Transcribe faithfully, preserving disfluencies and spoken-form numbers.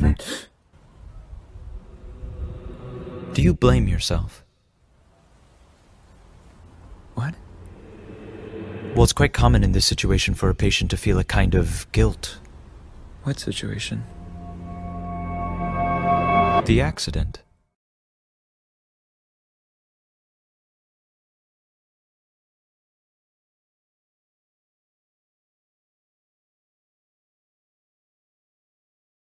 never... Do you blame yourself? What? Well, it's quite common in this situation for a patient to feel a kind of guilt. What situation? The accident.